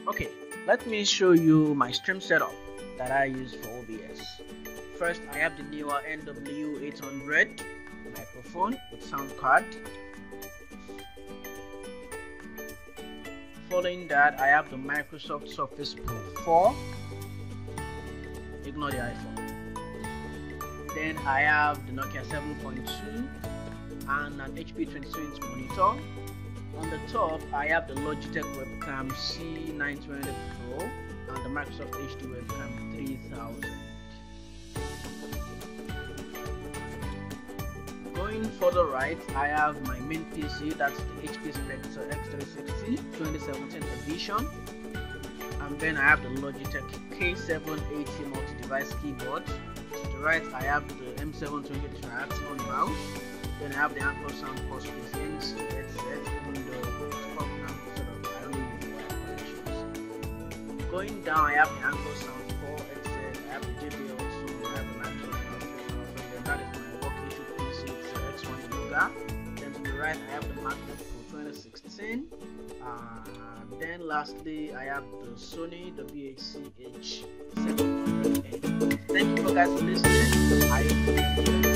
Okay, let me show you my stream setup that I use for OBS. First, I have the Neewer NW-800 microphone with sound card. Following that, I have the Microsoft Surface Pro 4. Ignore the iPhone. Then I have the Nokia 7.2 and an HP 22-inch monitor. On the top, I have the Logitech webcam C920 Pro and the Microsoft HD webcam 3000. Going further right, I have my main PC, that's the HP Spectre X360 2017 edition. And then I have the Logitech K780 multi-device keyboard. To the right, I have the M720 Triathlon mouse. Then I have the Anchor Sound Force presents headset on the program setup. I don't use the wire connections. Going down, I have the Anchor Sound 4 headset. I have the JBL also. I have the Microsoft mouse. Then that is my work issue PC. It's X1 Yoga. Then to the right, I have the MacBook Pro 2016. Then lastly, I have the Sony WH-CH700N. Thank you guys for listening. I hope you enjoyed.